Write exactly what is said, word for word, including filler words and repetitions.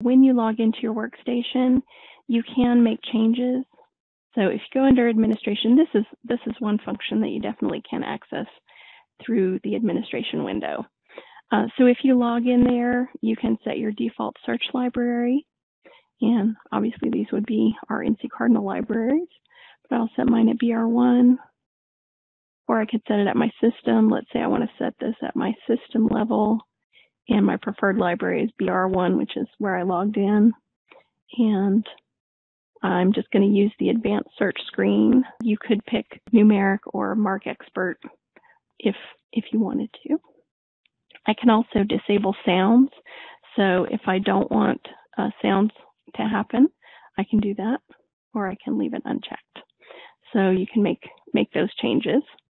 When you log into your workstation, you can make changes. So if you go under administration, this is, this is one function that you definitely can access through the administration window. Uh, so if you log in there, you can set your default search library. And obviously these would be our N C Cardinal libraries, but I'll set mine at B R one, or I could set it at my system. Let's say I want to set this at my system level, and my preferred library is B R one, which is where I logged in. And I'm just going to use the advanced search screen. You could pick numeric or mark expert if, if you wanted to. I can also disable sounds. So if I don't want uh, sounds to happen, I can do that, or I can leave it unchecked. So you can make, make those changes.